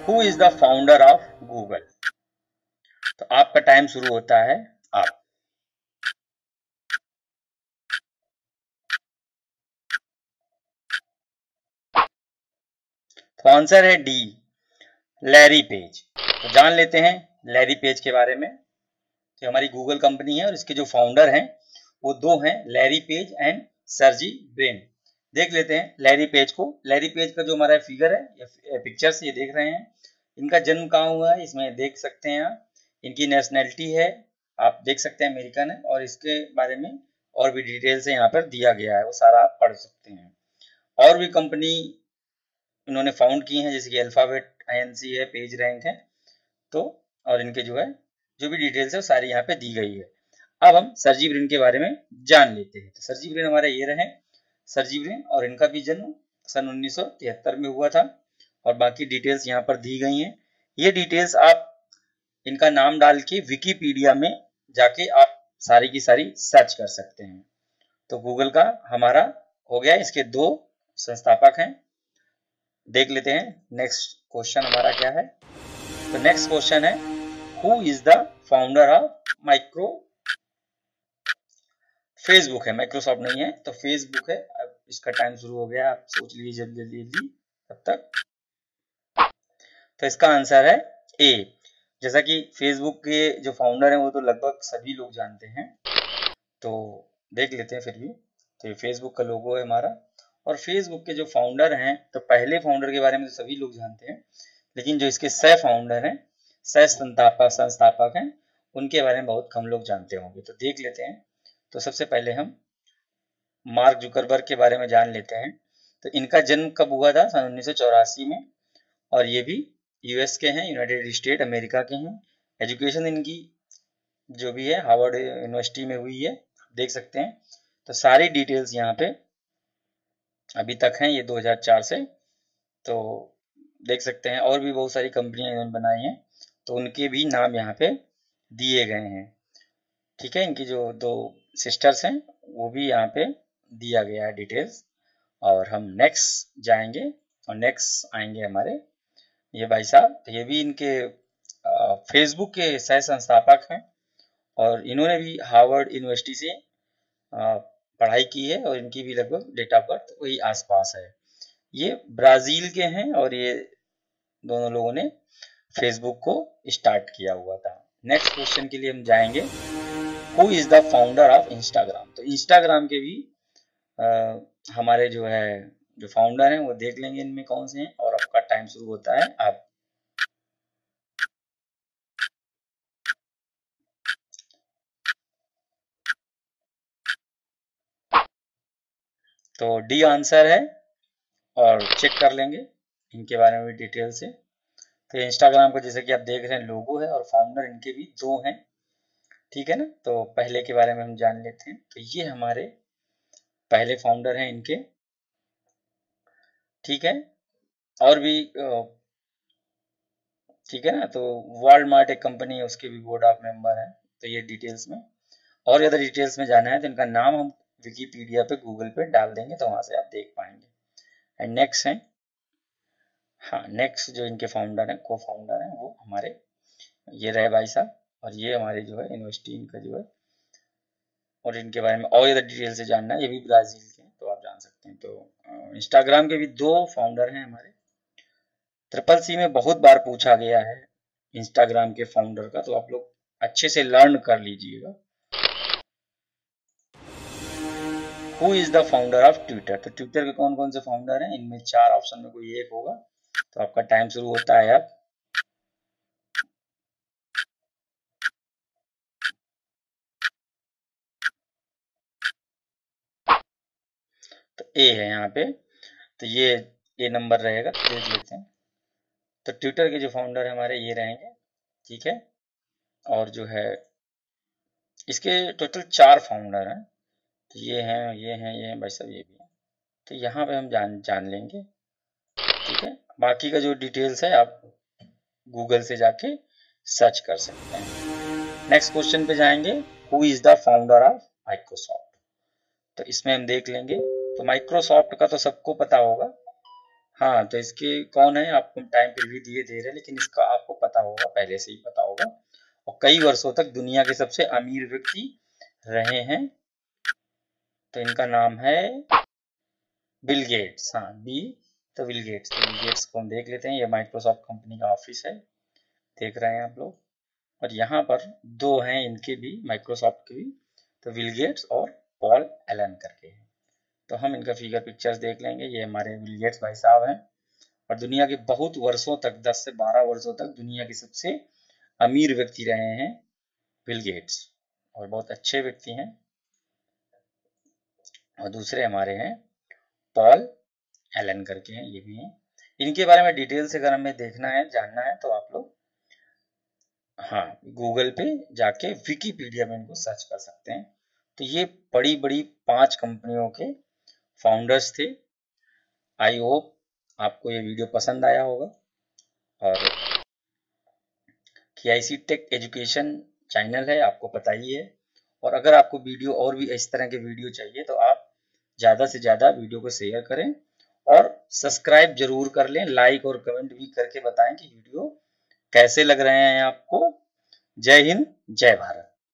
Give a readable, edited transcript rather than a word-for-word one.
Who is the founder of Google. तो आपका time शुरू होता है आप। तो आंसर है डी, लैरी पेज। तो जान लेते हैं लैरी पेज के बारे में। तो हमारी गूगल कंपनी है और इसके जो फाउंडर हैं वो दो हैं, Larry Page and Sergey Brin. देख लेते हैं लैरी पेज को। लैरी पेज का जो हमारा फिगर है या पिक्चर से ये देख रहे हैं, इनका जन्म कहाँ हुआ है इसमें देख सकते हैं आप। इनकी नेशनैलिटी है आप देख सकते हैं अमेरिकन है, और इसके बारे में और भी डिटेल से यहाँ पर दिया गया है, वो सारा आप पढ़ सकते हैं। और भी कंपनी इन्होंने फाउंड की हैं, जैसे कि अल्फाबेट INC है, पेज रैंक है, तो और इनके जो है जो भी डिटेल्स है वो सारी यहाँ पे दी गई है। अब हम सर्जी ब्रिन के बारे में जान लेते हैं। तो सर्जी ब्रिन हमारे ये रहे सर्जी ब्रिन, और इनका भी जन्म सन 1973 में हुआ था, और बाकी डिटेल्स यहाँ पर दी गई हैं। ये डिटेल्स आप इनका नाम डाल के विकिपीडिया में जाके आप सारी की सारी सर्च कर सकते हैं। तो गूगल का हमारा हो गया, इसके दो संस्थापक हैं। देख लेते हैं नेक्स्ट क्वेश्चन हमारा क्या है। तो नेक्स्ट क्वेश्चन है who is the founder of micro. Facebook है, माइक्रोसॉफ्ट नहीं है, तो फेसबुक है। अब इसका टाइम शुरू हो गया, आप सोच लीजिए जल्दी जल्दी जल्दी तब तक। तो इसका आंसर है ए। जैसा कि फेसबुक के जो फाउंडर हैं वो तो लगभग सभी लोग जानते हैं, तो देख लेते हैं फिर भी। तो फेसबुक का लोगो है हमारा, और फेसबुक के जो फाउंडर हैं, तो पहले फाउंडर के बारे में तो सभी लोग जानते हैं, लेकिन जो इसके सह फाउंडर हैं, सह संस्थापक हैं, उनके बारे में बहुत कम लोग जानते होंगे। तो देख लेते हैं। तो सबसे पहले हम मार्क जुकरबर्ग के बारे में जान लेते हैं। तो इनका जन्म कब हुआ था? सन 1984 में, और ये भी US के हैं, यूनाइटेड स्टेट अमेरिका के हैं। एजुकेशन इनकी जो भी है हार्वर्ड यूनिवर्सिटी में हुई है, देख सकते हैं। तो सारी डिटेल्स यहाँ पे अभी तक हैं, ये 2004 से, तो देख सकते हैं। और भी बहुत सारी कंपनियां इन्होंने बनाई हैं, तो उनके भी नाम यहाँ पे दिए गए हैं। ठीक है, इनकी जो दो सिस्टर्स हैं वो भी यहाँ पे दिया गया है डिटेल्स। और हम नेक्स्ट जाएंगे, और नेक्स्ट आएंगे हमारे ये भाई साहब। तो ये भी इनके फेसबुक के सह संस्थापक हैं, और इन्होंने भी हार्वर्ड यूनिवर्सिटी से पढ़ाई की है, और इनकी भी लगभग डेट ऑफ बर्थ वही आसपास है। ये ब्राजील के हैं, और ये दोनों लोगों ने फेसबुक को स्टार्ट किया हुआ था। नेक्स्ट क्वेश्चन के लिए हम जाएंगे, who is the founder of Instagram. तो इंस्टाग्राम के भी हमारे जो है जो फाउंडर हैं वो देख लेंगे इनमें कौन से हैं, और आपका टाइम शुरू होता है अब। तो डी आंसर है, और चेक कर लेंगे इनके बारे में भी डिटेल से। तो इंस्टाग्राम का जैसे कि आप देख रहे हैं लोगो है, और फाउंडर इनके भी दो हैं। ठीक है ना, तो पहले के बारे में हम जान लेते हैं। तो ये हमारे पहले फाउंडर हैं इनके। ठीक है, और भी ठीक है ना, तो वॉलमार्ट एक कंपनी है, उसके भी बोर्ड ऑफ मेंबर हैं। तो ये डिटेल्स में और ज़्यादा डिटेल्स में जाना है तो इनका नाम हम विकिपीडिया पे गूगल पे डाल देंगे, तो वहां से आप देख पाएंगे। एंड नेक्स्ट है, हाँ नेक्स्ट जो इनके फाउंडर हैं, को फाउंडर हैं, वो हमारे ये रहे भाई साहब। और ये हमारे जो है यूनिवर्सिटी इनका जो है, और इनके बारे में और ज़्यादा डिटेल से जानना है, ये भी ब्राज़ील के हैं, तो आप जान सकते हैं। तो इंस्टाग्राम के भी दो फाउंडर हैं हमारे। CCC में बहुत बार पूछा गया है इंस्टाग्राम के फाउंडर का, तो आप लोग अच्छे से लर्न कर लीजिएगा। Who is the founder of Twitter. तो ट्विटर के कौन कौन से फाउंडर हैं, इनमें चार ऑप्शन में कोई एक होगा। तो आपका टाइम शुरू होता है अब। तो ए है यहाँ पे, तो ये ए नंबर रहेगा, तो देख लेते हैं। तो ट्विटर के जो फाउंडर हमारे ये रहेंगे। ठीक है, और जो है इसके टोटल चार फाउंडर हैं। तो ये हैं, ये हैं, ये हैं, भाई साहब ये भी हैं। तो यहाँ पे हम जान लेंगे। ठीक है, बाकी का जो डिटेल्स है आप गूगल से जाके सर्च कर सकते हैं। नेक्स्ट क्वेश्चन पे जाएंगे, who is the founder of Microsoft. तो इसमें हम देख लेंगे। तो माइक्रोसॉफ्ट का तो सबको पता होगा, हाँ, तो इसके कौन है आपको टाइम फिर भी दिए दे रहे, लेकिन इसका आपको पता होगा, पहले से ही पता होगा, और कई वर्षों तक दुनिया के सबसे अमीर व्यक्ति रहे हैं। तो इनका नाम है बिल गेट्स। हाँ, बी तो बिल गेट्स। तो बिल गेट्स को हम देख लेते हैं। ये माइक्रोसॉफ्ट कंपनी का ऑफिस है, देख रहे हैं आप लोग। और यहाँ पर दो हैं इनके भी, माइक्रोसॉफ्ट के भी, तो बिल गेट्स और पॉल एलन करके हैं। तो हम इनका फिगर पिक्चर्स देख लेंगे। ये हमारे बिल गेट्स भाई साहब हैं, और दुनिया के बहुत वर्षों तक, 10 से 12 वर्षों तक दुनिया के सबसे अमीर व्यक्ति रहे हैं बिल गेट्स, और बहुत अच्छे व्यक्ति हैं। और दूसरे हमारे हैं पॉल एलन करके हैं, ये भी हैं। इनके बारे में डिटेल से अगर हमें देखना है, जानना है, तो आप लोग हाँ गूगल पे जाके विकिपीडिया में इनको सर्च कर सकते हैं। तो ये बड़ी बड़ी 5 कंपनियों के फाउंडर्स थे। आई होप आपको ये वीडियो पसंद आया होगा। और KIC टेक एजुकेशन चैनल है, आपको पता ही है। और अगर आपको वीडियो और भी इस तरह के वीडियो चाहिए, तो आप ज़्यादा से ज़्यादा वीडियो को शेयर करें और सब्सक्राइब जरूर कर लें। लाइक और कमेंट भी करके बताएं कि वीडियो कैसे लग रहे हैं आपको। जय हिंद, जय भारत।